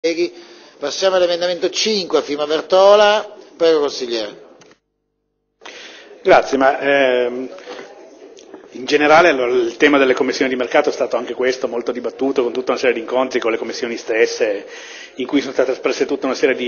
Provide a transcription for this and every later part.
Passiamo all'emendamento 5 a firma Bertola. Prego, consigliere. Grazie, in generale il tema delle commissioni di mercato è stato anche questo molto dibattuto, con tutta una serie di incontri con le commissioni stesse, in cui sono state espresse tutta una serie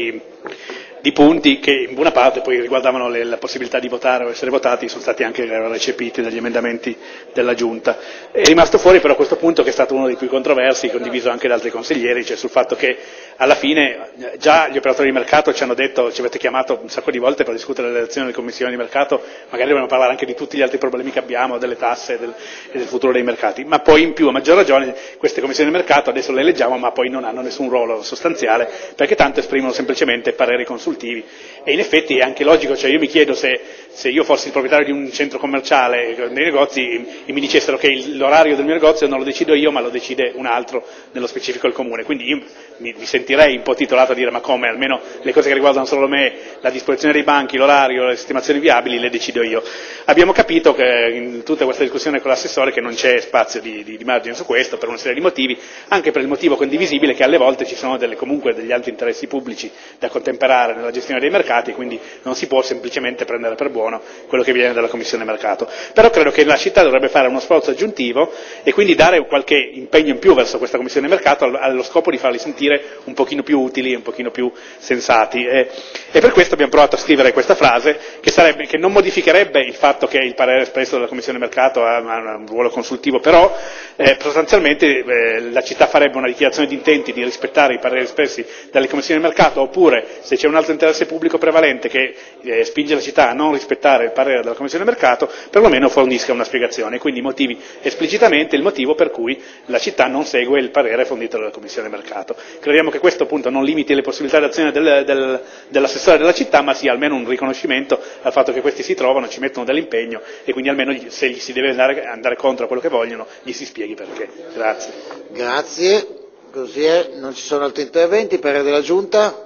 di punti che in buona parte poi riguardavano la possibilità di votare o essere votati, sono stati anche recepiti dagli emendamenti della Giunta. È rimasto fuori però questo punto che è stato uno dei più controversi, condiviso anche da altri consiglieri, cioè sul fatto che alla fine già gli operatori di mercato ci hanno detto, ci avete chiamato un sacco di volte per discutere l'elezione delle commissioni di mercato, magari dobbiamo parlare anche di tutti gli altri problemi che abbiamo, delle tasse e del futuro dei mercati, ma poi in più a maggior ragione queste commissioni di mercato adesso le eleggiamo ma poi non hanno nessun ruolo sostanziale perché tanto esprimono semplicemente pareri consultivi e in effetti è anche logico, cioè io mi chiedo se io fossi il proprietario di un centro commerciale, dei negozi, e mi dicessero che l'orario del mio negozio non lo decido io ma lo decide un altro, nello specifico il comune, quindi io mi sentirei un po' titolato a dire ma come, almeno le cose che riguardano solo me, la disposizione dei banchi, l'orario, le estimazioni viabili le decido io. Abbiamo capito che in tutta questa discussione con l'assessore che non c'è spazio di margine su questo per una serie di motivi, anche per il motivo condivisibile che alle volte ci sono comunque degli altri interessi pubblici da contemperare nella gestione dei mercati, quindi non si può semplicemente prendere per buono quello che viene dalla Commissione Mercato. Però credo che la città dovrebbe fare uno sforzo aggiuntivo e quindi dare qualche impegno in più verso questa Commissione Mercato allo scopo di farli sentire un pochino più utili, un pochino più sensati. E per questo abbiamo provato a scrivere questa frase che non modificherebbe il fatto che il parere espresso dalla Commissione Mercato ha un ruolo consultivo, però sostanzialmente la città farebbe una dichiarazione di intenti di rispettare i pareri espressi dalle Commissioni di Mercato, oppure se c'è un altro interesse pubblico prevalente che spinge la città a non rispettare il parere della Commissione Mercato, perlomeno fornisca una spiegazione, quindi motivi esplicitamente il motivo per cui la città non segue il parere fornito dalla Commissione Mercato. Crediamo che questo appunto non limiti le possibilità d'azione dell'assessore della città, ma sia almeno un riconoscimento al fatto che questi si trovano, ci mettono dell'impegno e quindi almeno se gli si deve andare contro a quello che vogliono, gli si spieghi perché. Grazie. Grazie. Consigliere, non ci sono altri interventi. Parere della Giunta?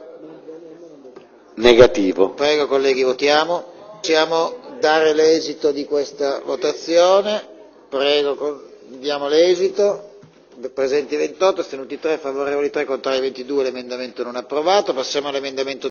Negativo. Prego colleghi, votiamo. Possiamo dare l'esito di questa votazione. Prego, diamo l'esito. Presenti 28, astenuti 3, favorevoli 3, contrari 22, l'emendamento non approvato. Passiamo all'emendamento